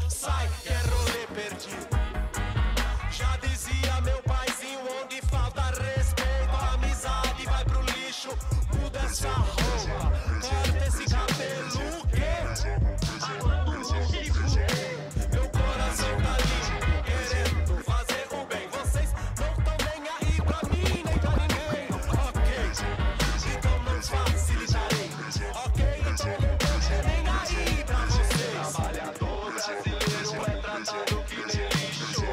sai, que é rolê perdido. Já dizia meu paizinho, onde falta respeito, a amizade vai pro lixo. Muda essa roupa, corta esse cabelo, meu coração tá limpo, querendo fazer o bem. Vocês não tão nem aí pra mim, nem pra ninguém. Ok, então não facilitarei. Ok, então não tô nem aí pra vocês. Trabalhador brasileiro é tratado que nem lixo.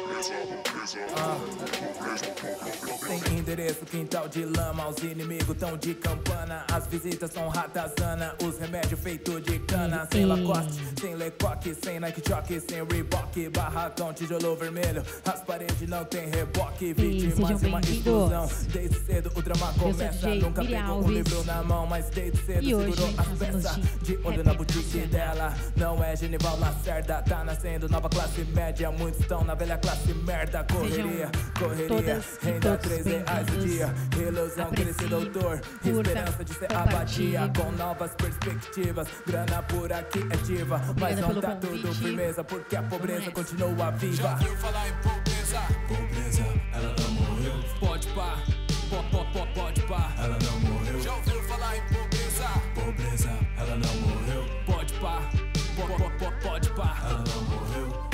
Sem endereço, quintal de lama, os inimigos tão de campana. As visitas são ratazana, os remédios feitos de cana. Sem Lacoste, sem Lecoque, sem Nike Choque, sem Reebok. Barracão, tijolo vermelho, as paredes não tem reboque. Vítimas de uma explosão, desde cedo o drama começa. Nunca pegou um livro na mão, mas desde cedo segurou as peças. De olho na boutique dela, não é Genival Lacerda. Tá nascendo nova classe média, muitos estão na velha classe merda. Correria, correria, renda 3 reais o dia. Ilusão, crescer doutor, esperança de ser abadia. Com novas perspectivas, grana por aqui é diva. Mas não tá tudo firmeza, porque a pobreza continua viva. Já ouviu falar em pobreza? Pobreza, ela não morreu. Pode pá, pode pá, ela não morreu. Já ouviu falar em pobreza? Pobreza, ela não morreu. Pode pá, pode pá, ela não morreu.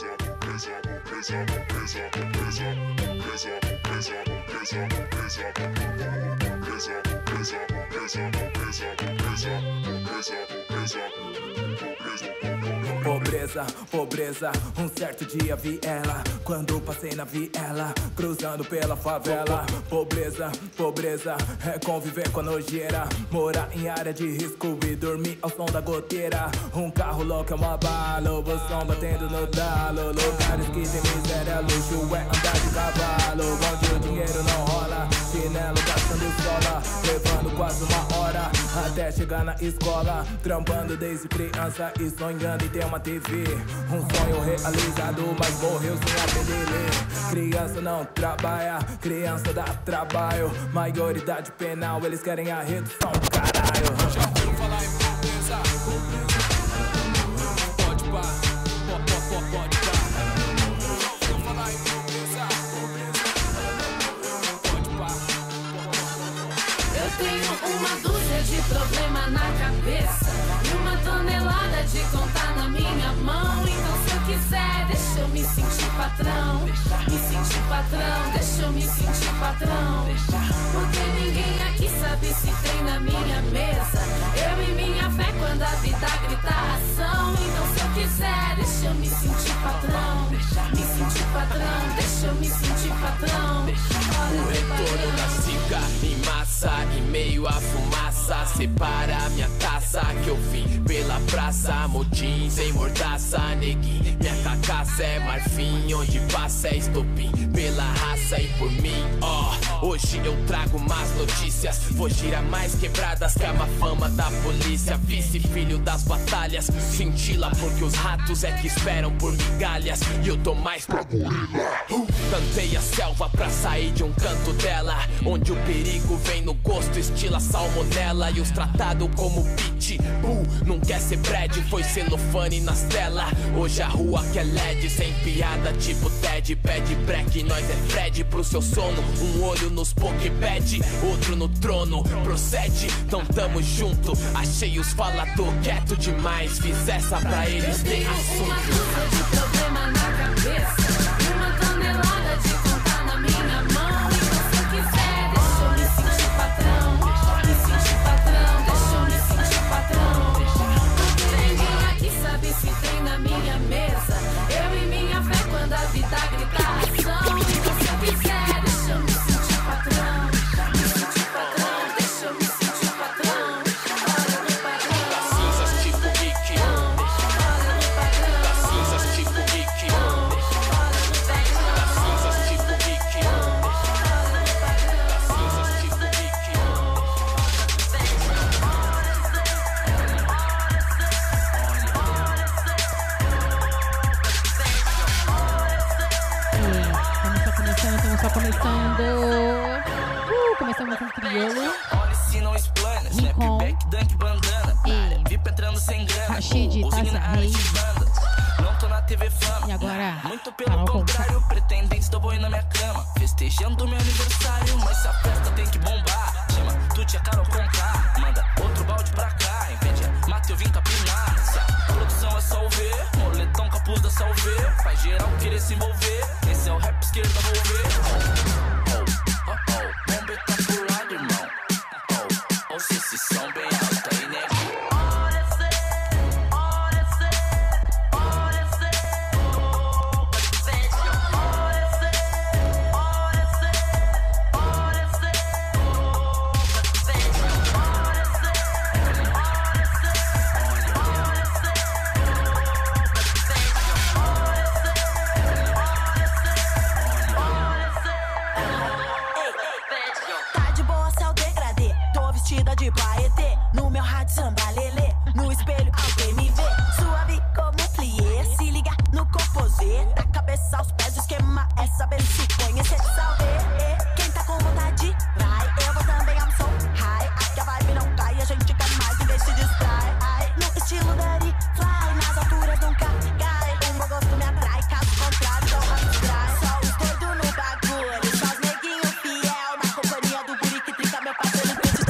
Pobreza, pobreza, um certo dia vi ela quando passei na viela, cruzando pela favela. Pobreza, pobreza, é conviver com a nojeira, morar em área de risco e dormir ao som da goteira. Um carro louco é uma bala, o som batendo no talo. Lugares que tem miséria, luxo é andar de cavalo, onde o dinheiro não rola, chinelo gastando sola, levando quase uma hora até chegar na escola, trampando desde criança e sonhando em ter uma TV. Um sonho realizado, mas morreu sem aprender a ler. Criança não trabalha, criança dá trabalho. Maioridade penal, eles querem a redução, caralho. Já ouviu falar em pobreza? Pobreza, pode pá, pode pá. Já ouviu falar em pobreza? Pobreza, pode pá. Eu tenho uma dúzia de problema na cabeça e uma tonelada de conta na minha mão. Então se eu quiser, deixa eu me sentir patrão. Me sentir patrão, deixa eu me sentir patrão. Porque ninguém aqui sabe se tem na minha mesa. Eu e minha fé quando a vida grita ação. Então se eu quiser, deixa eu me sentir patrão. Me sentir patrão, deixa eu me sentir patrão. O retorno da ciga em massa, em meio à fumaça, separa minha taça que eu vim pela praça. Motim sem mordaça, neguinho, minha cacaça é marfim, onde passa é estopim pela raça e por mim, ó. Hoje eu trago más notícias, vou girar mais quebradas que a má fama da polícia. Vice filho das batalhas, cintila porque os ratos é que esperam por migalhas e eu tô mais pra gorila. Cantei a selva pra sair de um canto dela, onde o perigo vem no gosto, estila salmonela. E os tratados como pitbull, não quer ser Brad, foi celofane nas telas. Hoje a rua que é LED, sem piada tipo Ted. Pede break, nós é Fred pro seu sono. Um olho nos pokepad, outro no trono. Procede, então tamo junto. Achei os falador quieto demais, fiz essa pra eles ter assunto. Uma dúzia de problema na cabeça e uma tonelada de conta na minha mão. Então se eu quiser, deixa eu me sentir patrão. Me sentir patrão, deixa eu me sentir patrão. Porque ninguém aqui sabe se tem na minha mesa. Eu e minha fé quando a vida grita ação. Então se eu quiser, deixa eu me sentir patrão. Me sentir patrão, deixa eu me sentir patrão. Olha no padrão. Das cinzas tipo Rick, Olha no padrão. das cinzas tipo Rick, Olha no padrão. das cinzas tipo Rick, das cinzas tipo Rick. Estamos só começando. Começamos com crioulo. Olha se não explana, Rincon. snapback, dunk, bandana. E VIP entrando sem grana. Rashid, usina Taça na área Rei. de banda. não tô na TV Fama. E agora? Muito pelo contrário, pretendentes do boi na minha cama. Festejando meu aniversário, mas se a festa tem que bombar. Chama Tuti, a Carol Conká, manda outro balde pra cá. Invente mate, eu vim capinar. Se a produção é só o V, moletom, capuz da Salve. Faz geral querer se envolver, esse é o rap esquerda, vou ver. Bomba tá pro lado, irmão. Ouça esse som bem alto aí, né? De paetê, no meu rádio samba lelê. No espelho alguém me vê, suave como plié. Se liga no composê, da cabeça aos pés o esquema é saber se conhecer. Salve, quem tá com vontade, vai. Eu vou também, I'm so high. Aqui a vibe não cai, a gente quer mais, ninguém se distrai. Ai, no estilo Daddy Fly, nas alturas nunca cai. Um bom gosto me atrai, caso contrário não abstrai. Só os doidos no bagulho, só os neguinhos fiel. Na companhia do guri que trinca meu parceiro.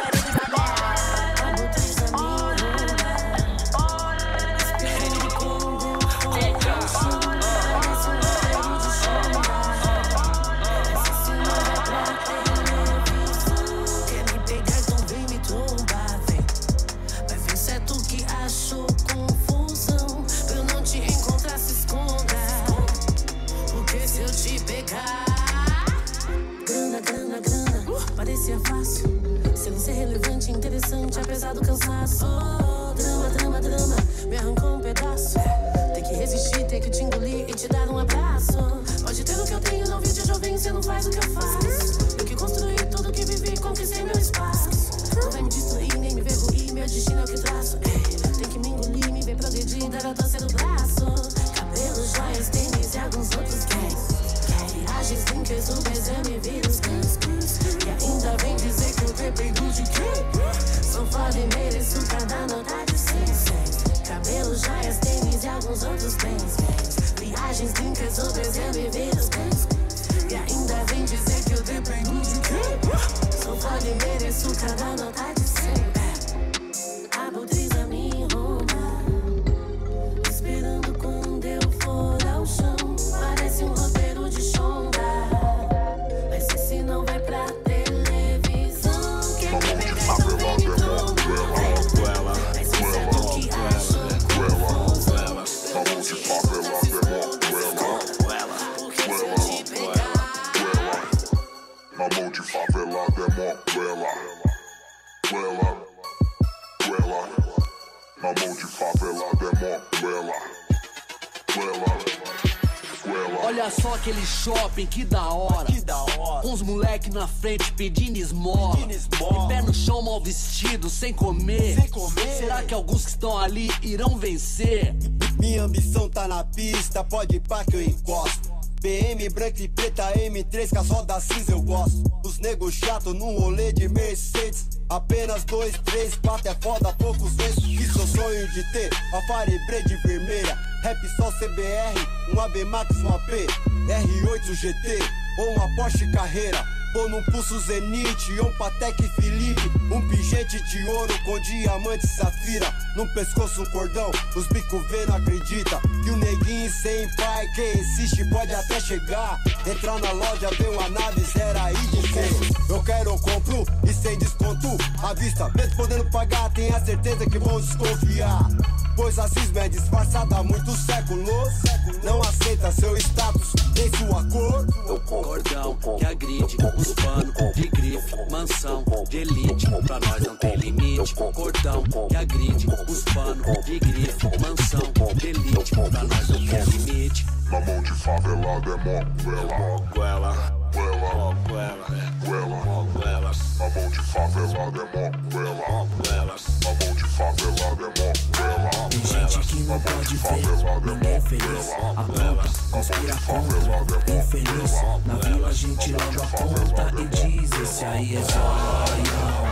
Parecia fácil, sem ser relevante, interessante, apesar do cansaço. Oh, drama, drama, drama, me arrancou um pedaço. Tem que resistir, tem que te engolir e te dar um abraço. Pode ter o que eu tenho, não vi de jovem, cê não faz o que eu faço. Eu que construí tudo que vivi, conquistei meu espaço. Não vai me destruir, nem me ver ruir, meu destino é o que traço. Tem que me engolir, me ver progredir, dar a torcer do braço. Cabelo, joias, tênis e alguns outros gays. Viagens, brincas, Ubers, eu me viro os cães. E ainda vem dizer que eu dependo de quem? Sou foda e mereço cada nota de 100. Cabelo, joias, tênis e alguns outros bens. Viagens, brincas, Ubers, eu me viro os cães. E ainda vem dizer que eu dependo de quem? Sou foda e mereço cada nota de 100. A butriza me enromba, esperando quando eu for ao chão. Parece um roteiro de Shonda, mas esse não vai pra televisão. Quer me pegar, não vem me tomar. Mas isso é do que acho confusão. Porque se eu te pegar, na mão de favelada é mó guela. Na mão de favelada é mó guela. Olha só aquele shopping, que da hora. Com os moleque na frente pedindo esmola. E pé no chão mal vestido, sem comer. Será que alguns que estão ali irão vencer? Minha ambição tá na pista, pode ir pá que eu encosto. BM branca e preta, M3 com as rodas cinza eu gosto. Os nego chato num rolê de Mercedes. Apenas 2, 3, 4 é foda, poucos vezes. Isso eu sonho de ter, a Faribre de vermelha. Rap só CBR, um AB Max, um AP R8 GT ou uma Porsche Carreira. Ou num pulso Zenith ou um Patek Philippe. Um pingente de ouro com diamante e safira. No pescoço um cordão, os bico vê não acredita. Que o neguinho sem pai, quem insiste pode até chegar. Entrar na loja, ver uma nave, zero aí dizer: eu quero, eu compro e sem desconto à vista. Mesmo podendo pagar, tenha certeza que vão desconfiar. Pois a cisma é disfarçada há muitos séculos. Não aceita seu status nem sua cor. Cordão que agride, os pano de grife, mansão de elite, pra nós não tem limite. Cordão que agride, os pano de grife, mansão de elite, pra nós não tem limite. Na mão de favelada é mó guela. Na mão de favelada é mó guela. Na mão de favelada é mó guela. Tem gente que não pode ver ninguém feliz. Aponta, conspira contra, infeliz. Na vila a gente logo aponta e diz: esse aí é zoião.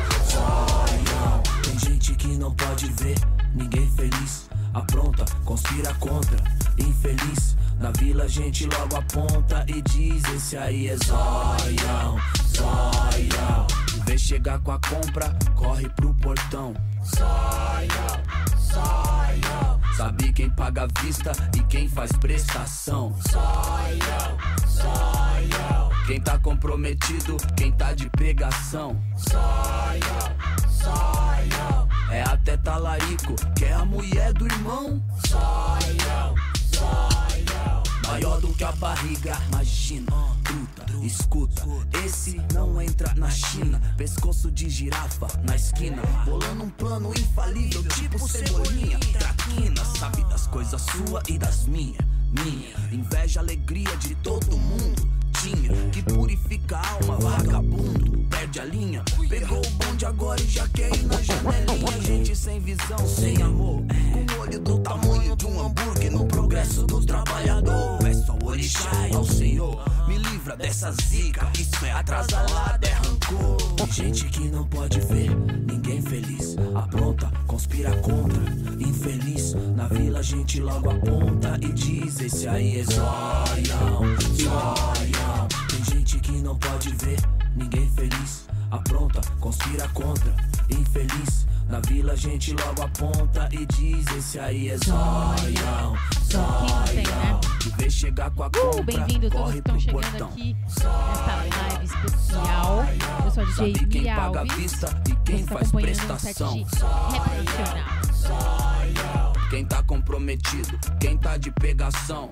Tem gente que não pode ver ninguém feliz. Apronta, conspira contra, infeliz. Na vila a gente logo aponta e diz: esse aí é zoião, zoião. Vê chegar com a compra, corre pro portão. Zoião, zoião. Sabe quem paga à vista e quem faz prestação. Zoião, zoião. Quem tá comprometido, quem tá de pegação. Zoião, zoião. É até talarico, que é a mulher do irmão. Zoião, zoião. Maior do que a barriga, imagina, truta, escuta. Esse não entra na China. Pescoço de girafa na esquina, bolando um plano infalível, tipo cebolinha. Traquina, sabe das coisas sua e das minha. Inveja, alegria de todo mundo tinha, que purifica a alma, vagabundo. Perde a linha, pegou o bonde agora e já quer ir na janelinha. Gente sem visão, sem amor, com o olho do tamanho de um hambúrguer. No progresso do trabalhador, é só o orixá e ao Senhor. Me livra dessa zica, isso é atrasalada, é rancor. Tem gente que não pode ver ninguém feliz, apronta, conspira contra, infeliz. Na vila a gente logo aponta e diz: esse aí é zoião, zoião. Tem gente que não pode ver ninguém feliz, apronta, conspira contra, infeliz. Na vila a gente logo aponta e diz: esse aí é zoião, zoião. Que vê chegar com a compra, bem-vindos todos que estão chegando portão. Aqui nesta live especial. Eu sou a DJ Sabe quem Mia paga Alves. a vista e quem Você faz tá prestação. acompanhando um set de rap nacional. Quem tá comprometido, quem tá de pegação.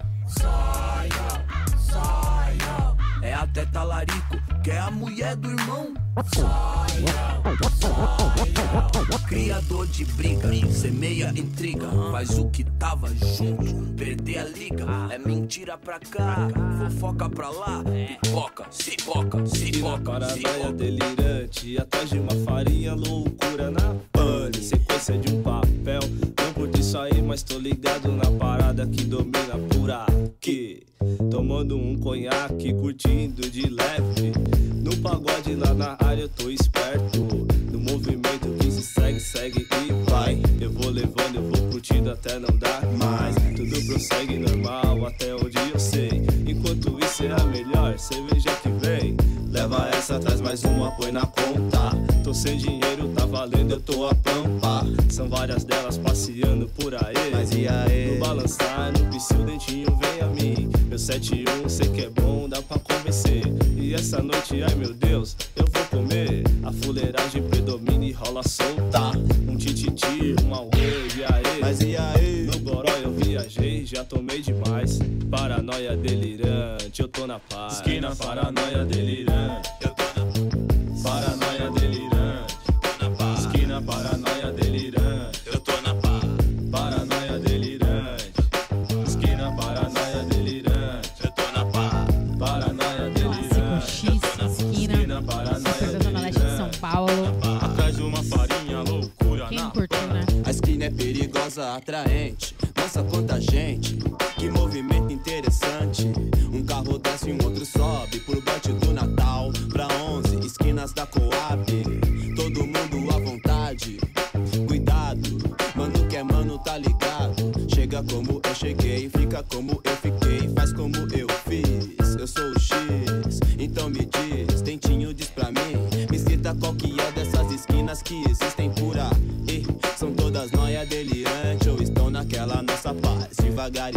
É até talarico, que é a mulher do irmão. Criador de briga, semeia intriga, faz o que tava junto, perder a liga. É mentira pra cá, fofoca pra lá. Pipoca, cipoca, cipoca, Paranoia delirante, atrás de uma farinha, loucura na pane. Sequência de um papel, não curti isso aí, mas tô ligado na parada que domina por aqui. Tomando um conhaque, curtindo de leve. No pagode lá na área eu tô esperto. No movimento que se segue, segue e vai. Eu vou levando, eu vou curtindo até não dar mais. Tudo prossegue normal até onde eu sei. Enquanto isso é a melhor cerveja que vem. Leva essa, traz mais uma, põe na conta. Tô sem dinheiro, tá valendo, eu tô a pampa. São várias delas passeando por aí. Mas e aí? No balançar, no piscil, dentinho vem a mim. Meu 7-1, sei que é bom, dá pra convencer. E essa noite, ai meu Deus, eu vou comer. A fuleiragem predomina e rola solta. Um tititi, um auê, e aí? Mas e aí? No goró eu viajei, já tomei demais. Paranoia delirante, eu tô na paz. Esquina, paranoia delirante, eu tô na paz. Paranoia delirante, eu tô na paz. Esquina, paranoia delirante, eu tô na paz. Paranoia delirante, esquina, paranoia delirante, eu tô na paz. Paranoia delirante, eu tô na paz. Esquina, paranoia da Zona Leste de São Paulo. Atrás de uma farinha, loucura. Quem curtiu, né? A esquina é perigosa, atraente. Nossa, quanta gente, que movimento interessante. Um carro desce e um outro sobe por bote do Natal pra 11 esquinas da Coab. Todo mundo à vontade, cuidado. Mano que é mano, tá ligado. Chega como eu cheguei, fica como eu fiquei, faz como eu fiz. Eu sou o X, então me diz, dentinho diz pra mim. Me cita qual que é dessas esquinas que existem por aí. São todas nóia delirante ou estão naquela nossa paz. Devagar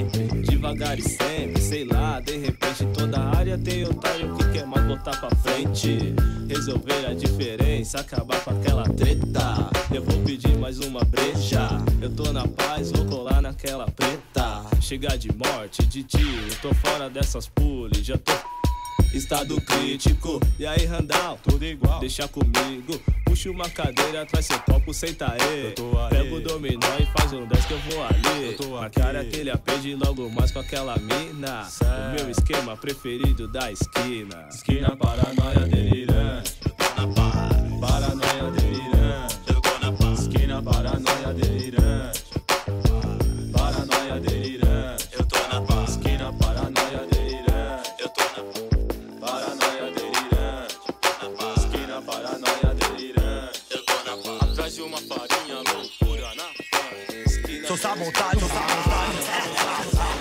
e sempre, sei lá. De repente toda área tem otário que quer mais botar pra frente. Resolver a diferença, acabar com aquela treta. Eu vou pedir mais uma breja. Eu tô na paz, vou colar naquela preta. Chegar de morte, de tiro, tô fora dessas pules, já tô... Estado crítico, e aí Randall, tudo igual, deixa comigo. Puxa uma cadeira, traz seu copo, senta aí. Pega o dominó e faz um 10 que eu vou ali. A cara aquele apede logo mais com aquela mina. O meu esquema preferido da esquina. Esquina, paranoia delirante, eu tô na paz. Paranoia delirante, eu tô na paz. Esquina, paranoia delirante, paranoia delirante, eu tô na paz. Esquina, paranoia delirante, eu tô na paz. Paranoia delirante, eu tô na paz. Esquina, paranoia delirante, eu tô na paz. Atrás de uma farinha, loucura na paz. Sou sabotagem, sou sabotagem.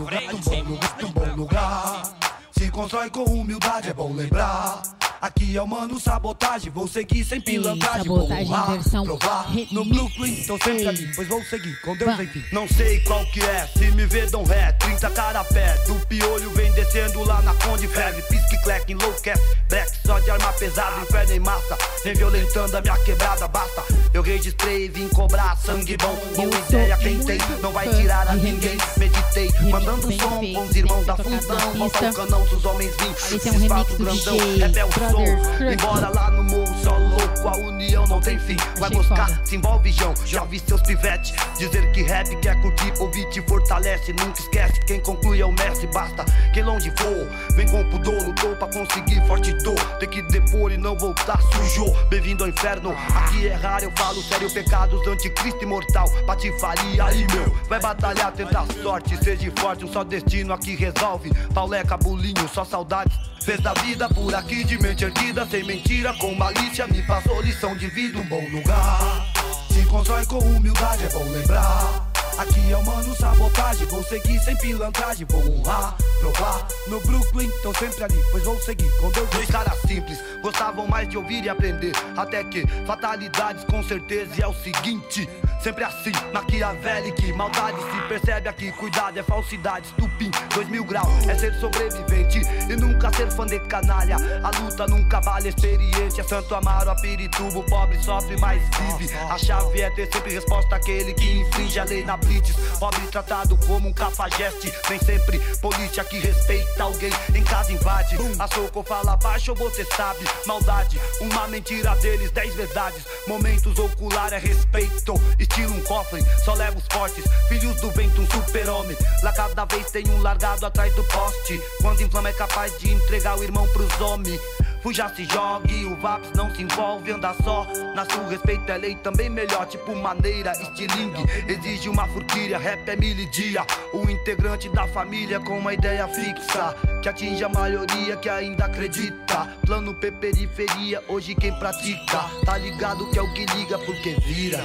Um bom lugar. Se constrói com humildade, é bom lembrar. Aqui é o mano sabotagem, vou seguir sem pilantragem. Vou honrar, provar no Brooklyn, tô sempre ali, pois vou seguir com Deus enfim. Não sei qual que é, se me vê dão ré, 30 cara a pé, do piolho vem descendo lá na Conde Ferve. Pisque, cleque, enlouquece, black, só de arma pesada, inferno em massa. Vem violentando a minha quebrada, basta. Eu registrei, vim cobrar sangue bom. Boa ideia quem tem, não vai tirar a ninguém. Meditei, mandando som com os irmãos da fundão. Volta o canão dos homens vinhos, esse é um remix do grandão, DJ rebel som. Embora lá no morro só louco, a união não tem fim. Vai buscar, se envolve João, já vi seus pivetes. Dizer que rap quer curtir, ouvir te fortalece. Nunca esquece, quem conclui é o mestre. Basta quem longe for, vem com pudor, lutou pra conseguir, forte dor. Tem que depor e não voltar, sujou. Bem-vindo ao inferno, aqui é raro, eu falo sério. Pecados, anticristo imortal, patifaria aí meu. Vai batalhar, tentar sorte, seja forte. Um só destino aqui resolve, pauleca, bulinho, só saudades. Fez da vida por aqui de mente erguida, sem mentira, com malícia, me passou lição de vida. Um bom lugar, se constrói com humildade, é bom lembrar. Aqui é o mano sabotagem, vou seguir sem pilantragem. Vou honrar, provar no Brooklyn, tô sempre ali, pois vou seguir com Deus. Dois caras simples, gostavam mais de ouvir e aprender. Até que fatalidades com certeza, e é o seguinte, sempre assim, maquiavélico, maldade se percebe aqui. Cuidado, é falsidade, estupim, 2000 graus, é ser sobrevivente e nunca ser fã de canalha. A luta nunca vale experiência. Santo Amaro, a Pirituba, o pobre sofre, mas vive. A chave é ter sempre resposta àquele que infringe a lei na blitz. Pobre tratado como um cafajeste, nem sempre polícia que respeita alguém. Em casa invade, a soco fala baixo ou você sabe. Maldade, uma mentira deles, 10 verdades. Momentos ocular é respeito, estilo um cofre, só leva os fortes. Filhos do vento, um super-homem. Lá cada vez tem um largado atrás do poste. Quando inflama é capaz de entregar o irmão pros homens. Fuja, se jogue, o Vaps não se envolve, anda só. Na sua respeito é lei também melhor, tipo maneira, estilingue. Exige uma furquilha, rap é mil e dia. O integrante da família com uma ideia fixa, que atinge a maioria que ainda acredita. Plano P, periferia, hoje quem pratica tá ligado que é o que liga, porque vira.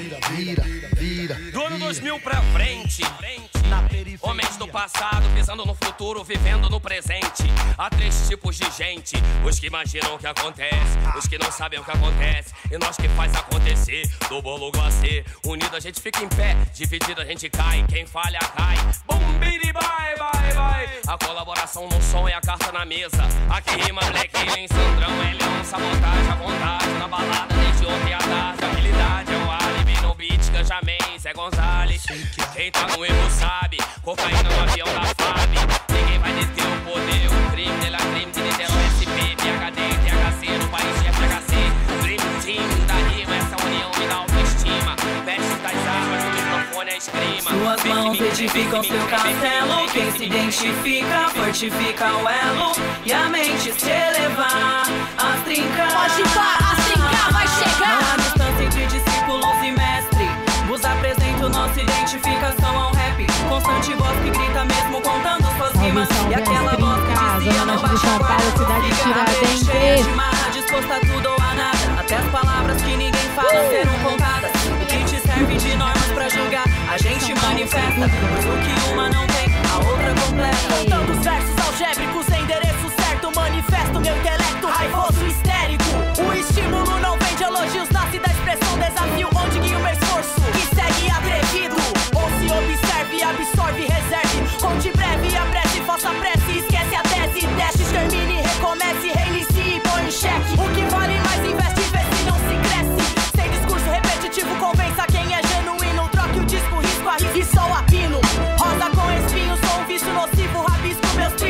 Do ano 2000 pra frente, homens do passado pensando no futuro, vivendo no presente. Há 3 tipos de gente: os que imaginam o que acontece, os que não sabem o que acontece, e nós que faz acontecer. Do bolo glacê, unido a gente fica em pé, dividido a gente cai, quem falha cai. Bombiri, bye, bye, bye. A colaboração no som e a carta na mesa. Aqui rima Black Alien, Sandrão, Elion, sabotagem à vontade. Na balada desde ontem à tarde, habilidade é um álibi. No beat, Ganjamin, Zé Gonzalez. Quem tá no erro sabe, cocaína no avião da FAB. Ninguém vai deter o poder, o crime dela crime de Niterói, SP, PHD, THC, no país de FHC. Dream Team da rima, essa união me dá autoestima. Veste das armas, o microfone é esgrima. Suas mãos edificam seu castelo. Quem se identifica, fortifica o elo. E a mente se elevar, as trincar. Pode parar, as trincar vai chegar. Não há distância entre discípulos e mestre. Vos apresento nossa identificação ao rap. Constante voz que grita mesmo contando suas rimas. E aquela voz que dizia não baixa a guarda. Cheia de marra, disposta a tudo ou a nada. Até as palavras que ninguém fala serão contadas. O que te serve de normas pra julgar, a gente manifesta. Pois o que uma não tem, a outra completa. Contando os versos algébricos, endereço certo. Manifesto meu intelecto raivoso histérico. O estímulo não vem de elogios, nasce da expressão desafio, onde guia o meu esforço e segue atrevido. Ou se observe, absorve, reserve. Conte breve, apresse, faça prece, esquece a tese. Deixe, termine, recomece, reinicie e põe em xeque. O que vale mais investe, vê se não se cresce. Sem discurso repetitivo, convença quem é genuíno. Troque o disco, risco a risco e só apino. Rosa com espinho, sou um vício nocivo, rabisco meus trilhos.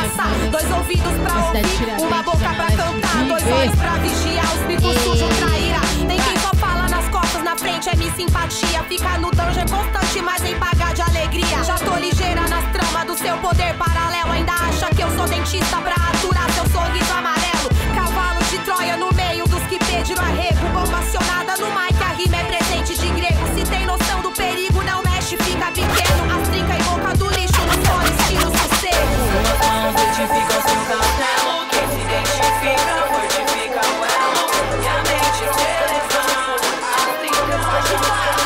passar. Dois ouvidos pra ouvir, uma boca pra cantar. Dois olhos pra vigiar, os bicos sujos traíra. Tem quem só fala nas costas, na frente é minha simpatia. Fica no dungeon é constante, mas nem pagar de alegria. Já tô ligeira nas tramas do seu poder paralelo. Ainda acha que eu sou dentista pra aturar seu sorriso amarelo. Cavalo de Troia no meio dos que pediram arrego. Bomba acionada no mic, a rima é presente de grego. Se tem noção do perigo, não mexe, fica pequeno. As trinca e boca do lixo nos fones, tira o sossego. Suas mãos fortificam seu castelo. Quem se identifica, fortifica o elo. E a mente se eleva. As trincas fortificam.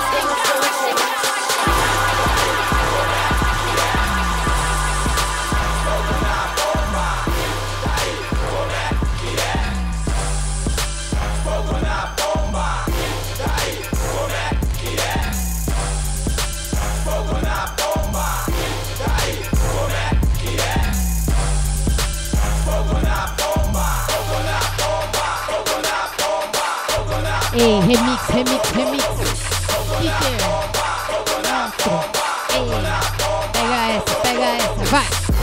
Ei, remix. Peter. Outro. Ei, pega essa, vai.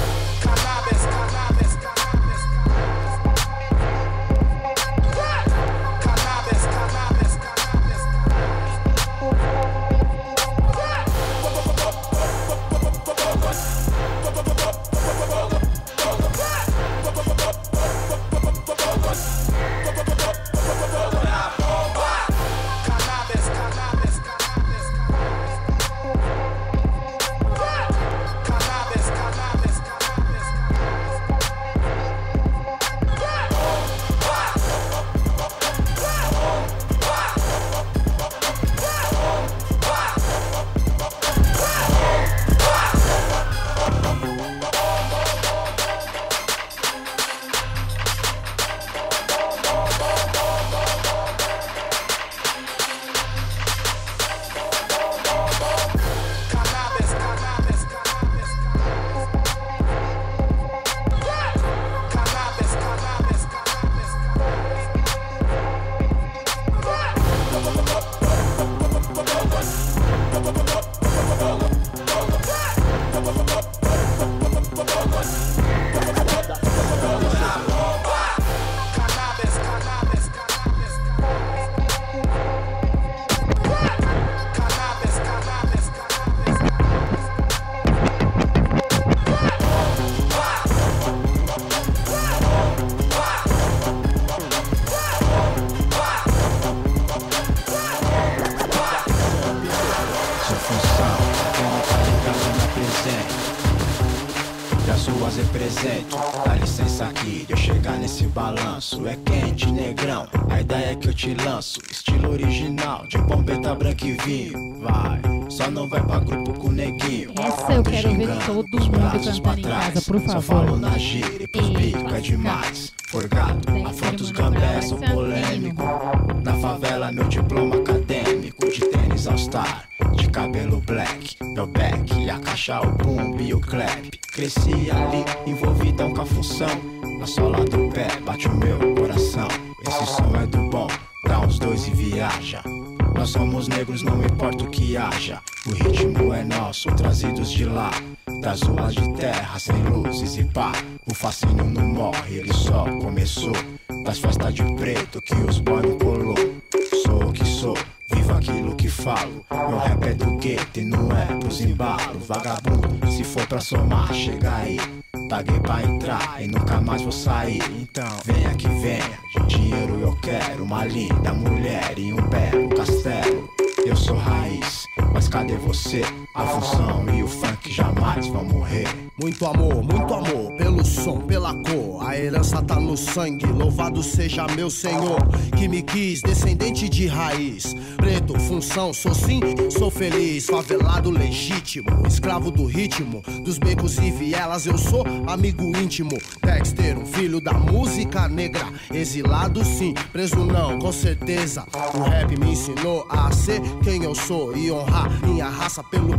Suas represento, dá licença aqui de eu chegar nesse balanço. É quente, negrão, a ideia é que eu te lanço. Estilo original, de bombeta branca e vinho. Vai, só não vai pra grupo com neguinho. Essa eu quero ver todo mundo cantando em casa, por favor. Só falo na gíria e pros bicos é demais. Forgado, afronta os gambés, sou polêmico. Na favela, meu diploma acadêmico. De tênis All Star, de cabelo black. Meu back, a caixa, o boom e o clap. Cresci ali, envolvidão com a função. Na sola do pé, bate o meu coração. Esse som é do bom, dá uns dois e viaja. Nós somos negros, não importa o que haja. O ritmo é nosso, trazidos de lá. Das ruas de terra, sem luzes e pá. O fascínio não morre, ele só começou. Das festas de preto que os boy não colou. Sou o que sou, vivo aquilo que falo. Meu rap é do gueto e não é pros embalos. Vagabundo, se for pra somar, chega aí. Paguei pra entrar e nunca mais vou sair. Então venha que venha, de dinheiro eu quero. Uma linda mulher e um belo castelo. Eu sou raiz, mas cadê você? A função e o funk jamais vão morrer. Muito amor, pelo som, pela cor. A herança tá no sangue, louvado seja meu Senhor. Que me quis, descendente de raiz. Preto, função, sou sim, sou feliz. Favelado legítimo, escravo do ritmo. Dos becos e vielas eu sou amigo íntimo. Dexter, um filho da música negra. Exilado sim, preso não, com certeza. O rap me ensinou a ser quem eu sou e honrar minha raça pelo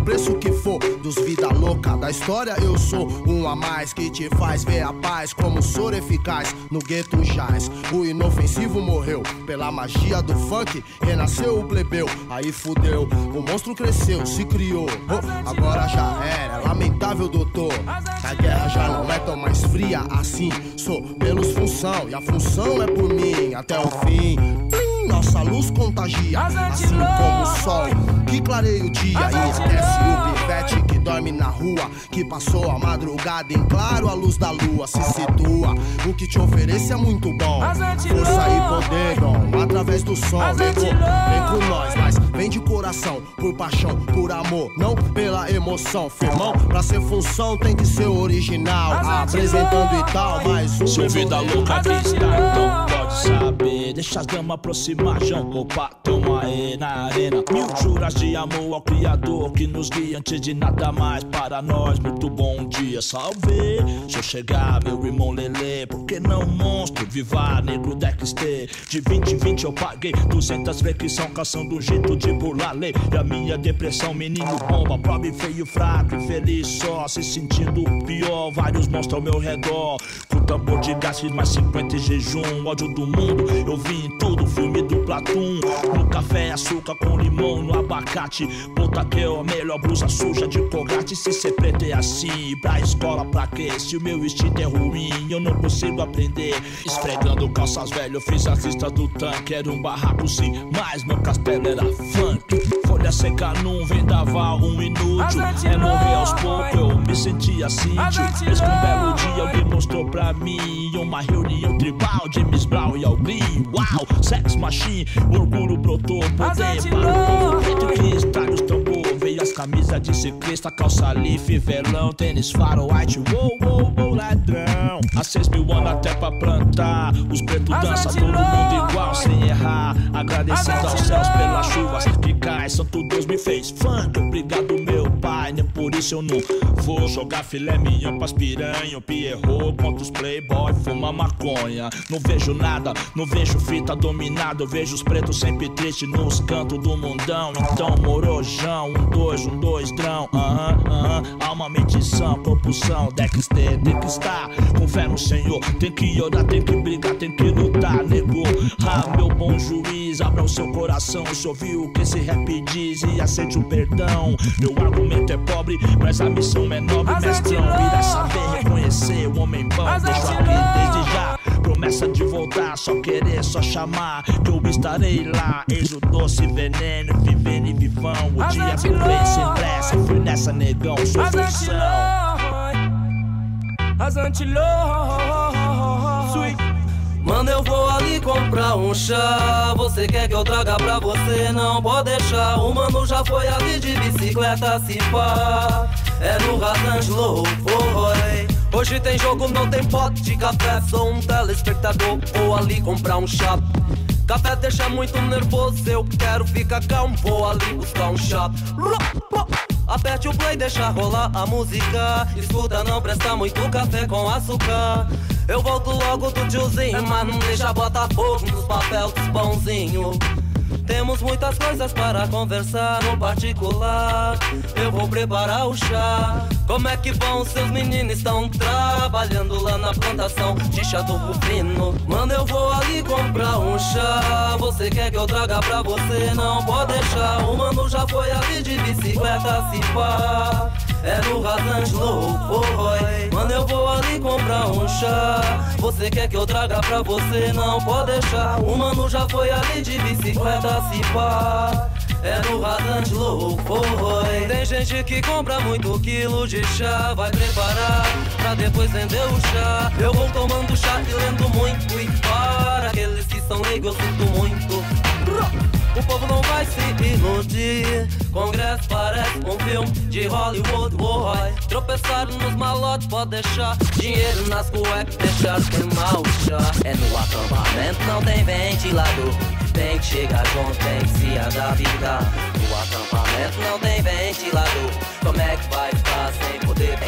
preço que for. Dos vida louca da história eu sou um a mais, que te faz ver a paz como soro eficaz. No gueto jaz, o inofensivo morreu. Pela magia do funk, renasceu o plebeu. Aí fudeu, o monstro cresceu, se criou. Oh, agora já era, lamentável doutor. A guerra já não é tão mais fria assim. Sou pelos função, e a função é por mim até o fim. Plim, nossa luz contagia, assim como o sol que clareia o dia e aquece o pivete que dorme na rua, que passou a madrugada em claro, a luz da lua se situa. O que te ofereço é muito bom, força e poder, dom, através do som. Vem com nós, mas vem de coração, por paixão, por amor, não pela emoção. Firmão, pra ser função tem que ser original, apresentando e tal, mas o seu vida louca que está, então pode saber. Deixa as damas aproximar, João, opa, toma aí na arena. Mil juras de amor ao Criador que nos guia antes de nada mais para nós. Muito bom dia, salve. Se eu chegar, meu irmão Lelê, por que não monstro? Viva, negro Dexter. De 20 em 20 eu paguei 200 flexão, caçando um jeito de burlar a lei. E a minha depressão, menino bomba, pobre, feio, fraco, infeliz só, se sentindo pior. Vários monstros ao meu redor, com tambor de gás, fiz mais 50 em jejum. Ódio do mundo, eu vi em tudo, filme do Platum. No café, açúcar com limão, no abacate. Puta que é a melhor blusa suja de Colgate. Se cê preto é assim, ir pra escola pra quê? Se o meu instinto é ruim, eu não consigo aprender. Esfregando calças velhas, eu fiz as listas do tanque. Era um barraco sim, mas meu castelo era funk. Folha seca num vendaval, um inútil. É morrer aos poucos, eu me senti assim. Mas que um belo dia alguém mostrou pra mim uma reunião tribal, James Brown e Al Green. Uau, sex machine, orgulho brotou, poder para o povo preto que estraga os tambor. Veio as camisas de ciclista, calça life, velão, tênis faro, white, uou, ladrão. Há 6 mil anos até pra plantar, os pretos dançam, todo mundo igual, sem errar. Agradecendo aos céus pelas chuvas que caem, Santo Deus me fez funk. Obrigado meu pai, nem por isso eu não vou jogar filé mignon pras piranha. O Pierrot contra os playboy, fuma maconha. Não vejo nada, não vejo fita dominada. Eu vejo os pretos sempre tristes nos cantos do mundão. Então morojão, 1, 2, drão. Alma, medição, compulsão, Dexter, tem que estar com fé no Senhor. Tem que orar, tem que brigar, tem que lutar, nego. Meu bom juiz, abra o seu coração. Se ouviu o que esse rap diz e aceite o perdão. Meu argumento é pobre, mas a missão é nobre, mestrão. Irá saber reconhecer o homem bom. Deixo aqui desde já promessa de voltar, só querer, só chamar, que eu estarei lá. Eis o doce veneno, vivendo e vivão. O dia que vem sem pressa, fui nessa negão, sou função. Mano, eu vou ali comprar um chá. Você quer que eu traga pra você? Não pode deixar. O mano já foi ali de bicicleta, se pá. É no Rasangelo, foi. Hoje tem jogo, não tem pote de café. Sou um telespectador, vou ali comprar um chá. Café deixa muito nervoso, eu quero ficar calmo. Vou ali buscar um chá. Aperte o play, deixa rolar a música. Escuta, não presta muito café com açúcar. Eu volto logo do tiozinho, mas não deixa botar fogo nos papéis dos pãozinhos. Temos muitas coisas para conversar no particular. Eu vou preparar o chá. Como é que vão seus meninos? Estão trabalhando lá na plantação de chá do Rufino. Mano, eu vou ali comprar um chá. Você quer que eu traga pra você? Não pode deixar. O mano já foi ali de bicicleta, se pá. É no Rasangelo, foi. Mano, eu vou ali comprar um chá. Você quer que eu traga pra você? Não pode deixar. O mano já foi ali de bicicleta, se pá. É no Rasangelo, foi. Tem gente que compra muito quilo de chá, vai preparar pra depois vender o chá. Eu vou tomando chá e lendo muito. E para aqueles que são leigos, eu sinto muito. O povo não vai se iludir. Congresso parece um filme de Hollywood, boy. Tropeçaram nos malotes, pode deixar dinheiro nas cuecas, deixar queimar o chá. É no acampamento, não tem ventilador. Tem que chegar junto, tem que se adaptar. No acampamento não tem ventilador. Como é que vai ficar sem poder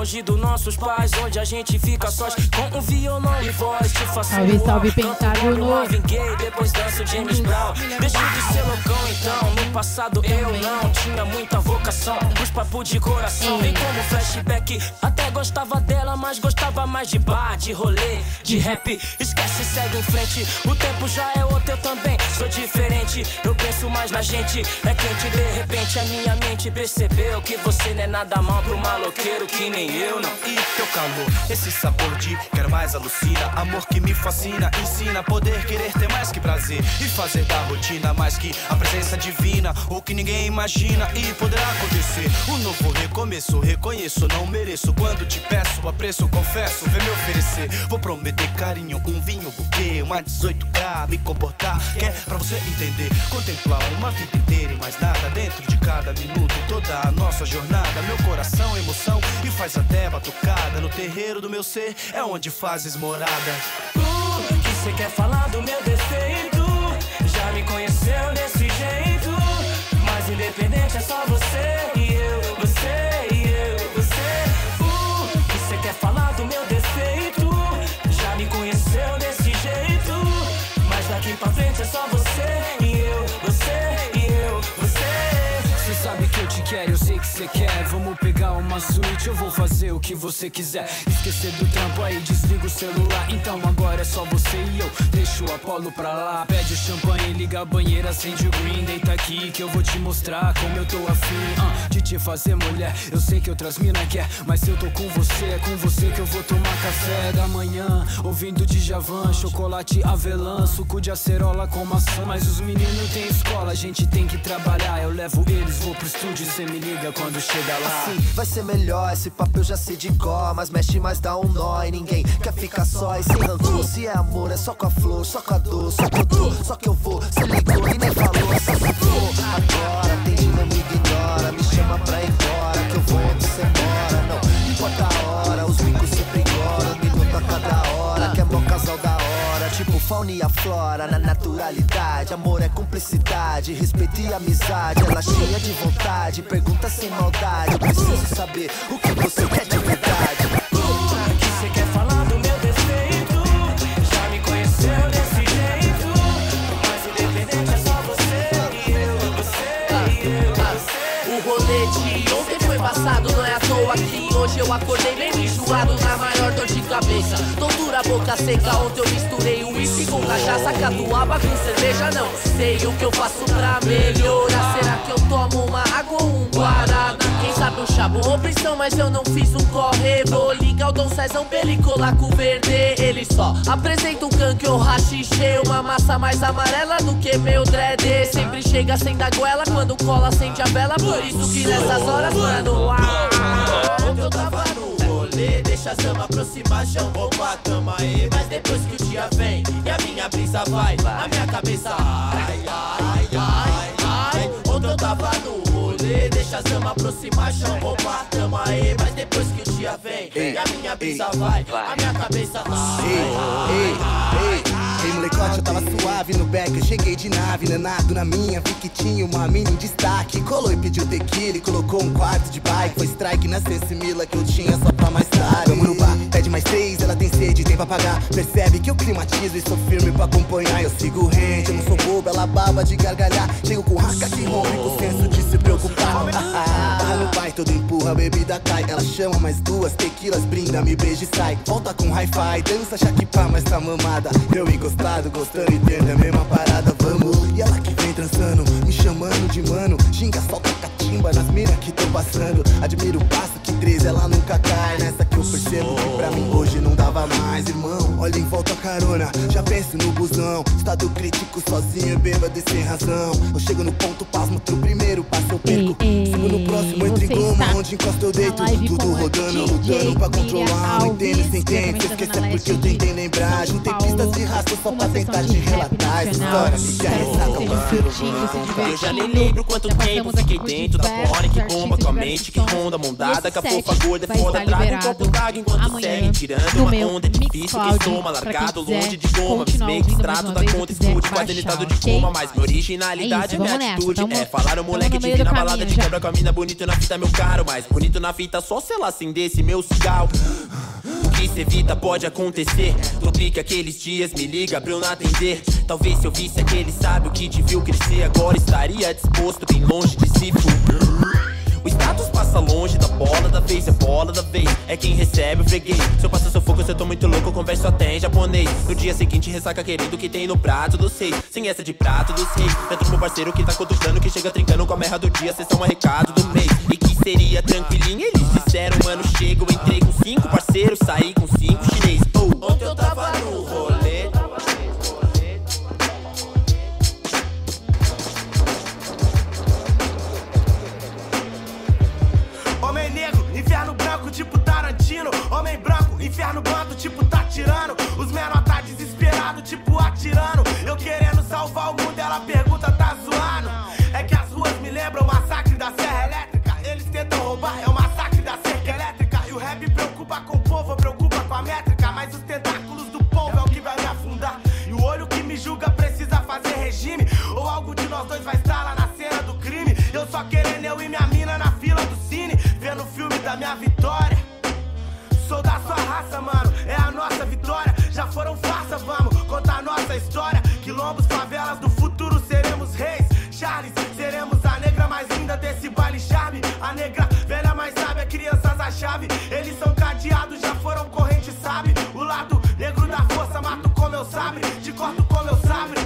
longe dos nossos pais, onde a gente fica sós com um violão e voz. Te faço Salve, salve, Pentágono. Marvin Gaye, depois danço James Brown. Deixa de ser loucão então, no passado eu não tinha muita vocação, os papos de coração vem como flashback. Até gostava dela, mas gostava mais de bar, de rolê, de rap. Esquece, segue em frente, o tempo já é outro, eu também sou diferente. Eu penso mais na gente, é quente. De repente a minha mente percebeu que você não é nada mal pro maloqueiro que nem eu, não. E teu calor, esse sabor de quero mais alucina, amor que me fascina, ensina a poder querer ter mais que prazer e fazer da rotina mais que a presença divina, o que ninguém imagina e poderá acontecer. Um novo recomeço, reconheço, não mereço. Quando te peço, apreço, confesso, vem me oferecer. Vou prometer carinho, um vinho, buquê, uma 18K, me comportar, que é pra você entender. Contemplar uma vida inteira e mais nada dentro de cada minuto, toda a nossa jornada. Meu coração, emoção e faz até batucada. No terreiro do meu ser é onde fazes morada. Que cê quer falar do meu defeito, já me conheceu desse jeito, mas independente é só você e eu, você e eu, você. Que cê quer falar do meu defeito, já me conheceu desse jeito, mas daqui pra frente é só você e eu, você e eu, você. Cê sabe que eu te quero, eu sei que cê quer. Vamos pegar uma suíte, eu vou fazer o que você quiser. Esquecer do trampo aí, desliga o celular. Então agora é só você e eu, deixa o Apollo pra lá. Pede o champanhe, liga a banheira, acende o green. Deita aqui que eu vou te mostrar como eu tô afim de te fazer mulher. Eu sei que outras mina quer, mas se eu tô com você, é com você que eu vou tomar café da manhã, ouvindo Djavan, chocolate avelã, suco de acerola com maçã. Mas os meninos têm escola, a gente tem que trabalhar. Eu levo eles, vou pro estúdio, cê me liga quando chega lá. Assim vai ser melhor, esse papel já sei de cor, mas mexe mais dá um nó e ninguém quer ficar só e sem rancor. Se é amor é só com a flor, só com a dor, só que eu dou, só que eu vou. Cê ligou e nem falou, só se for. Agora atende, não me ignora, me chama pra ir embora, que eu vou onde cê mora. Não importa a hora, os bicos sempre engoram, minuto a cada hora, que é bom casal da hora, tipo fauna e a flora, na naturalidade. Amor é cumplicidade, respeito e amizade, ela cheia de vontade, pergunta sem maldade. Eu preciso saber o que você quer de verdade. Que cê quer falar do meu defeito, já me conheceu desse jeito, mas independente é só você e eu, você e eu, você. O rolê de ontem foi passado, não é à toa que hoje eu acordei meio enjoado na maior dor de cabeça. Tontura, boca seca, ontem eu misturei o uísque com cachaça, catuaba com cerveja, não sei o que eu faço pra melhorar. Será que eu tomo uma água ou um guaraná? Quem sabe um chabo ou pressão, mas eu não fiz um corre. Vou ligar o Dom Cezão pra ele colar com o verde. Ele só apresenta um canque ou rachixe, uma massa mais amarela do que meu dread. Sempre chega sem dar goela, quando cola acende a vela. Por isso que nessas horas, mano, ontem eu tava no rolê, deixa as damas aproximar, chamou pra cama aí. Mas depois que o dia vem e a minha brisa vai, a minha cabeça ai, ai, ai, ai. Ontem eu tava no rolê, deixa as damas aproximar, chamou pra cama aí. Mas depois que o dia vem e a minha brisa vai, a minha cabeça Ei, molecote, eu tava suave no back, eu cheguei de nave, nanado na minha, vi que tinha uma mina em destaque. Colou e pediu tequila e colocou um quarto de bike. Foi strike na Cecimila que eu tinha só pra mais tarde. Vamos no bar, pede mais 3, ela tem sede, tem pra pagar. Percebe que eu climatizo e sou firme pra acompanhar. Eu sigo rente, eu não sou bobo, ela baba de gargalhar. Chego com raca que rompe com o senso de se preocupar. No pai todo empurra, a bebida cai. Ela chama mais 2 tequilas, brinda, me beija e sai. Volta com hi-fi, dança chaquipá, mas tá mamada. Eu encostado, gostando e tendo a mesma parada, vamos. E ela que vem transando, me chamando de mano. Xinga, solta catimba nas minas que tô passando. Admiro o passo que 3 ela nunca cai. Nessa que eu percebo que pra mim hoje não dava mais, irmão. Olha em volta a carona, já penso no busão. Estado crítico, sozinho, bêbado e sem razão. Eu chego no ponto, pasmo pro primeiro passo eu perco. Sigo no próximo, entro em goma, onde encosto eu deito. Tudo rodando, lutando pra controlar. Não entendo sem tempo, esquecer porque eu tentei lembrar. Juntei pistas de rastro só pra tentar te relatar essa história. Que a ressaca, mano. Eu já nem lembro quanto tempo fiquei dentro da porra que bomba tua mente, que ronda mondada, que a fofa gorda é foda, traga um copo d'água enquanto segue tirando uma onda difícil, que soma largado longe de goma, meio que extrato da conta explode, quase limitado de coma, mas minha originalidade é minha atitude. Falaram moleque te vi na balada, te quebra com a mina bonito na fita, meu caro, mas bonito na fita só se ela acendesse meu cigarro. O que cê evita pode acontecer. Tropique aqueles dias, me liga pra eu não atender. Talvez se eu visse aquele sábio que te viu crescer, agora estaria disposto bem longe de si. O status passa longe da bola da vez, é bola da vez, é quem recebe o freguês. Se eu passo sufoco, se eu tô muito louco, eu converso até em japonês. No dia seguinte ressaca querendo o que tem no prato dos reis, sem essa de prato dos reis. Dentro meu parceiro que tá cotucando, que chega trincando com a merda do dia, cês são um recado do mês. E que seria tranquilinho, eles disseram, mano, chega. Eu entrei com 5 parceiros, saí com 5 chinês. Ontem eu tava no rolê. Homem negro, inferno branco, tipo Tarantino. Homem branco, inferno branco, tipo tá tirando. Os menor tá desesperado, tipo atirando. Eu querendo salvar o mundo, ela pergunta, tá zoando? É que as ruas me lembram o massacre da Serra Elétrica. Eles tentam roubar, é o massacre da cerca elétrica. E o rap preocupa com o povo, preocupa com a métrica. Mas os tentáculos do povo é o que vai me afundar. E o olho que me julga precisa fazer regime, ou algo de nós dois vai estar lá na cena do crime. Eu só querendo eu e minha mina na fila do cine, vendo o filme da minha vitória. Sou da sua raça, mano, é a nossa vitória. Já foram farsa, vamos contar nossa história. Quilombos, favelas do futuro, seremos reis. Charles, seremos a negra mais linda desse baile charme. A negra velha mais sábia, crianças a chave. Eles são cadeados, já foram corrente, sabe? O lado negro da força, mato com meu sabre, te corto com meu sabre.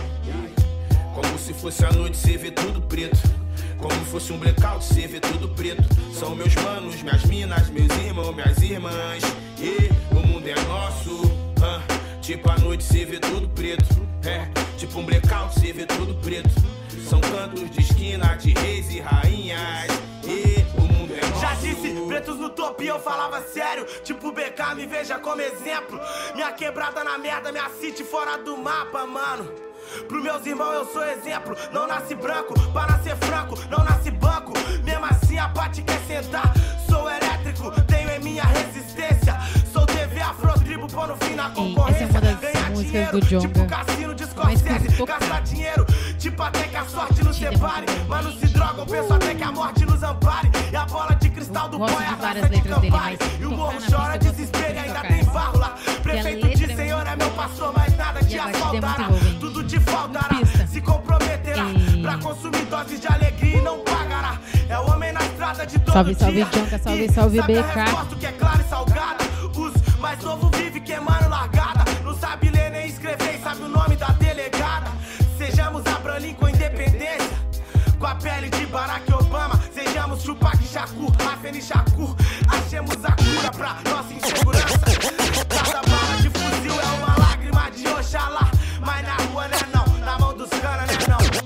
Como se fosse a noite, cê vê tudo preto. Como fosse um blackout, cê vê tudo preto. São meus manos, minhas minas, meus irmãos, minhas irmãs. E o mundo é nosso. Tipo a noite, cê vê tudo preto. É, tipo um blackout, cê vê tudo preto. São cantos de esquina de reis e rainhas. E o mundo é nosso. Já disse, pretos no topo e eu falava sério. Tipo BK, me veja como exemplo. Minha quebrada na merda, minha city fora do mapa, mano. Pros meus irmãos eu sou exemplo. Não nasce branco, pra nascer franco. Não nasce banco, mesmo assim a parte quer sentar. Sou elétrico, tenho em minha resistência. Sou TV Afro-Tribo, pôr no fim na concorrência. Ganhar dinheiro, tipo cassino de Scorsese. Gastar dinheiro, tipo até que a sorte nos separe. Mas não se droga, eu penso até que a morte nos ampare. E a bola de cristal do boy é a raça de Campari. E o morro chora, desespero e ainda tem barro lá. Prefeito de senhor é meu pastor, mas nada te asfaltará. Tudo te faltará, se comprometerá pra consumir doses de alegria e não pagará. É o homem na estrada de todo salve, dia. Salve, Jonca, salve, salve, BK. Que é claro e salgada. Os mais novos vivem queimando largada. Não sabe ler nem escrever e sabe o nome da delegada. Sejamos Abraham Lincoln independência, com a pele de Barack Obama. Sejamos Tupac Shakur, Afeni Shakur. Achemos a cura pra nossa insegurança. Cada bala de fuzil é uma lágrima de Oxalá. Mas na rua não é não, na mão dos caras não é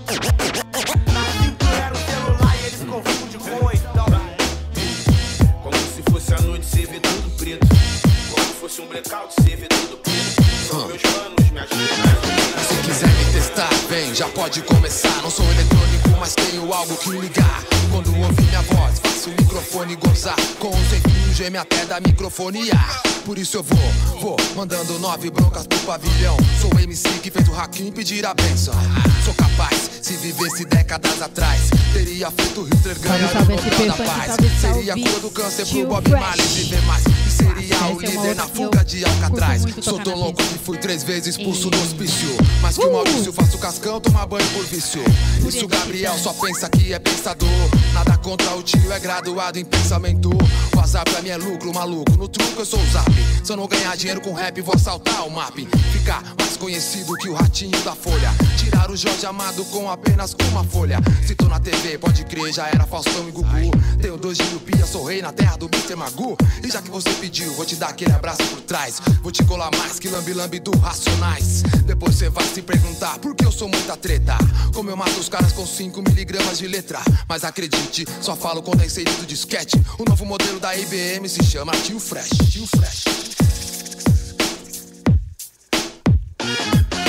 não. Na cintura era o celular e eles confundem com o então. Como se fosse a noite, cê vê tudo preto. Como se fosse um blackout, cê vê tudo preto. São meus manos, minhas minas. Se quiser me testar, vem, já pode começar. Não sou eletrônico, mas tenho algo que ligar. Quando ouvir minha voz, faço o microfone gozar. Com um sem fio, geme até da microfoniar. Por isso eu vou mandando 9 broncas pro pavilhão. Sou o MC que fez o Hakim pedir a benção. Sou capaz, se vivesse décadas atrás, teria feito Hitler ganhar o Nobel da Paz. Seria a cura do câncer pro Bob Marley viver mais. E seria o líder na fuga de Alcatraz. Sou tão louco que fui 3 vezes expulso do hospício. Mas que o Maurício faço cascão, toma banho por vício. Isso o Gabriel só pensa que é pensador. Nada contra o tio, é graduado em pensamento. O WhatsApp pra mim é lucro, maluco. No truco eu sou o Zap. Se eu não ganhar dinheiro com rap, vou assaltar o MAP. Ficar mais conhecido que o ratinho da Folha. Tirar o Jorge Amado com apenas uma folha. Se tô na TV, pode crer, já era Faustão e Gugu. Tenho 2 de miopia, sou rei na terra do Mr. Magoo. E já que você pediu, vou te dar aquele abraço por trás. Vou te colar mais que lambi-lambi do Racionais. Depois você vai se perguntar por que eu sou muita treta. Como eu mato os caras com 5 miligramas de letra. Mas acredite, só falo quando é inserido disquete. O novo modelo da IBM se chama Tio Fresh. Tio Fresh.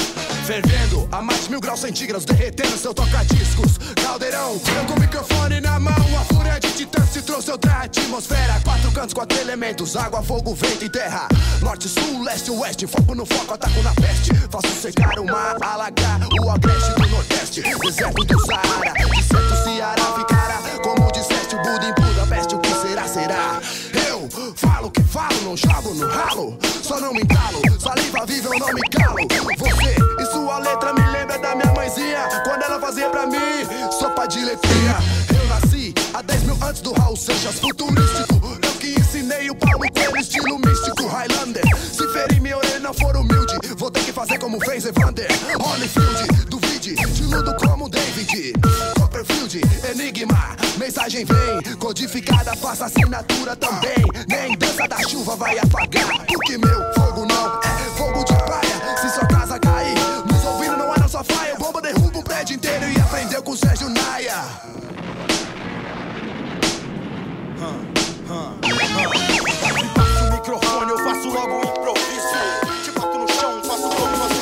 Fervendo a mais de 1000 graus centígrados, derretendo seu toca-discos. Caldeirão, eu com o microfone na mão, a fúria de titã se trouxe outra atmosfera. 4 cantos, 4 elementos, água, fogo, vento e terra. Norte, sul, leste, oeste, foco no foco, ataco na peste. Faço secar o mar, alagar o agreste do nordeste. Deserto do Saara, deserto Ceará ficará. Como disseste, o Buda em Budapeste, o que será, será. Eu falo que falo, não jogo no ralo. Só não me entalo, saliva viva eu não me calo. Você e sua letra me lembra da minha mãezinha, quando ela fazia pra mim sopa de letrinha. Eu nasci há 10 mil antes do Raul Seixas, futurístico. Eu que ensinei o Paulo Coelho, estilo místico, Highlander. Se ferir minha orelha não for humilde, vou ter que fazer como fez Evander. Holyfield, duvide, diludo como David Copperfield, enigma, mensagem vem codificada, faça assinatura também. Nem dança da chuva vai apagar, porque meu fogo não é fogo de praia. Se sua casa cair, nos ouvindo não é nossa faia. O bomba derruba o prédio inteiro e aprendeu com o Sérgio Naia. Me passa o microfone, eu faço logo um improviso. Te boto no chão, faço como faço.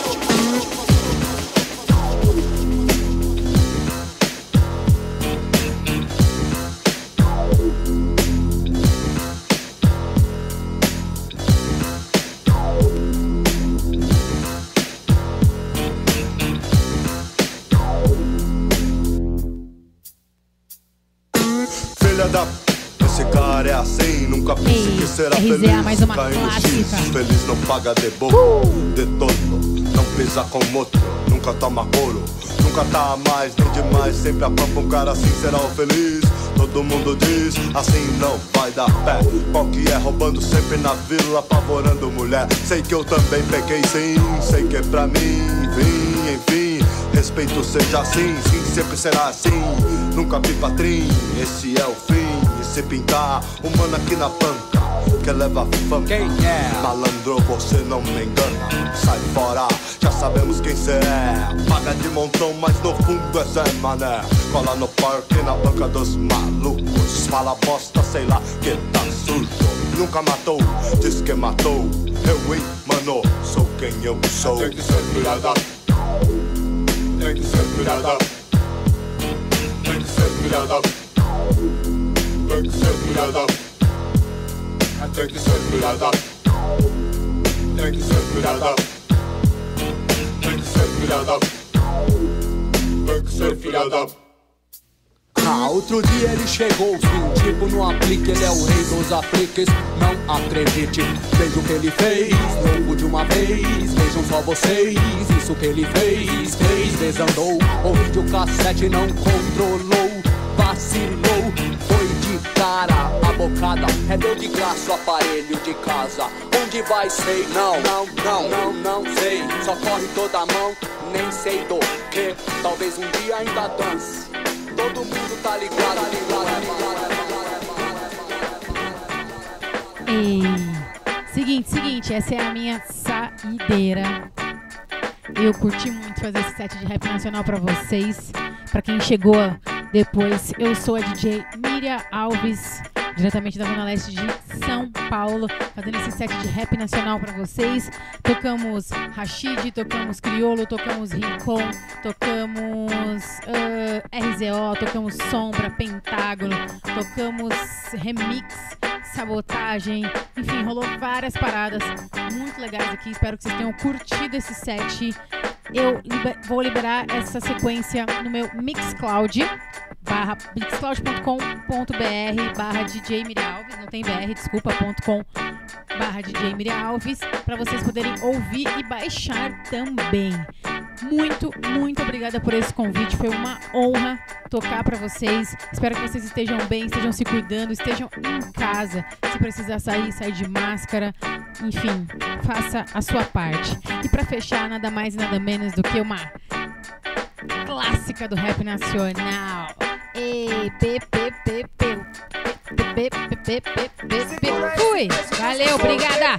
Filha da... Esse cara é assim, nunca pense que será feliz. Mais uma Cai no clássica. X, feliz não paga de bobo, de todo. Não pisa com outro, nunca toma couro. Nunca tá a mais, nem demais. Sempre a pampa, um cara assim será o feliz. Todo mundo diz, assim não vai dar pé. Qual que é? Roubando sempre na vila, apavorando mulher. Sei que eu também pequei sim, sei que é pra mim. Vim, enfim, respeito seja assim. Sim, sempre será assim, nunca vi patrim. Esse é o fim, e se pintar um mano aqui na banca que leva fama. Quem é? Malandro, você não me engana. Sai fora, já sabemos quem cê é. Paga de montão, mas no fundo é Zé Mané. Cola no parque, na banca dos malucos. Fala bosta, sei lá, que tá sujo. Nunca matou, diz que matou. Eu, hein, mano, sou quem eu sou. Tem que ser filha da... Tem que ser filha da... Tem que ser filha da... Tem que ser filha da... Tem que ser filha da... Tem que ser filha da... Tem que ser filha da... Tem que ser filha da... Outro dia ele chegou, sim, tipo no aplique. Ele é o rei dos apliques, não acredite. Veja o que ele fez, louco de uma vez. Vejam só vocês, isso que ele fez. Desandou, o videocassete não controlou. Vacilou, foi de cara. A bocada é deu de graça o aparelho de casa. Onde vai, sei, não sei. Só corre toda a mão, nem sei do que. Talvez um dia ainda dance. Todo mundo tá ligado, Ei, seguinte, essa é a minha saideira. Eu curti muito fazer esse set de rap nacional pra vocês. Pra quem chegou depois, eu sou a DJ Miriam Alves, diretamente da Zona Leste de São Paulo, fazendo esse set de rap nacional pra vocês. Tocamos Rashid, tocamos Criolo, tocamos Rincon, tocamos RZO, tocamos Sombra, Pentágono, tocamos Remix, Sabotagem, enfim, rolou várias paradas muito legais aqui. Espero que vocês tenham curtido esse set. Eu vou liberar essa sequência no meu Mixcloud, mixcloud.com.br/DJ Miriam Alves, não tem BR, desculpa, .com/DJ Miriam Alves, para vocês poderem ouvir e baixar também. Muito obrigada por esse convite, foi uma honra tocar para vocês. Espero que vocês estejam bem, estejam se cuidando, estejam em casa. Se precisar sair, sai de máscara, enfim, faça a sua parte. E para fechar, nada mais e nada menos do que uma clássica do rap nacional. Fui! Valeu, obrigada!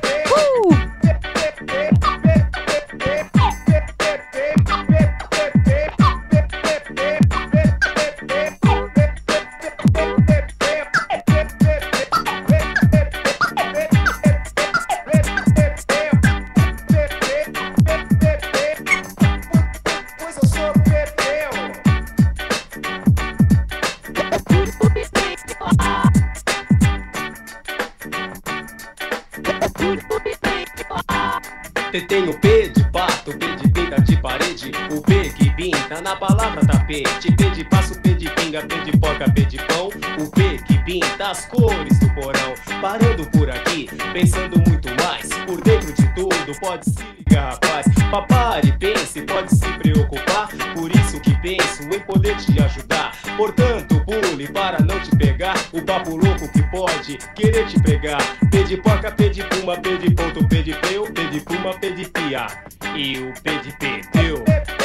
tem o P de pato, o P de pinta de parede, o P que pinta na palavra tapete, P de passo, P de pinga, P de porca, P de pão, o P que pinta as cores do porão. Parando por aqui, pensando muito mais, por dentro de tudo pode se ligar, rapaz. Papare, pense, pode se preocupar, por isso que penso em poder te ajudar. Portanto, pule para não te pegar o papo louco que pode querer te pegar. P de porca, P de puma, P de ponto, P de peu, P de puma, P de pia e o P de pneu.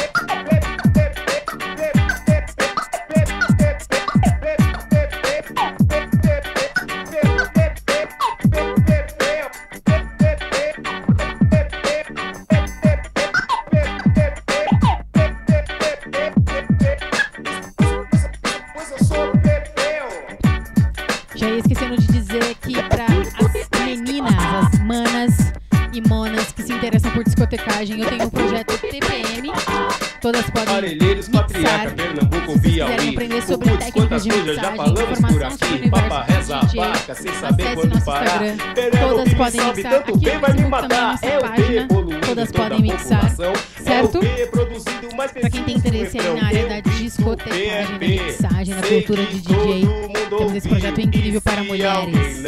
Já ia esquecendo de dizer que para as meninas, as manas e monas que se interessam por discotecagem, eu tenho um projeto TPM. Todas podem Parelheiros, Patriarca, Pernambuco, se quiserem aprender sobre técnicas de mixagem, informação sobre o universo de DJ, acesse nosso Instagram. Todas podem mixar aqui no Facebook também, nossa página. Todas podem mixar, certo? Pra quem tem interesse aí na área da discotecagem, da mixagem, da cultura de DJ, temos esse projeto incrível para mulheres.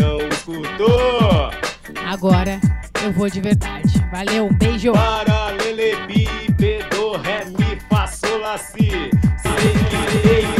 Agora eu vou de verdade. Valeu, um beijo. Paralelepípedo, ré, mi, fá, sol, lá, si.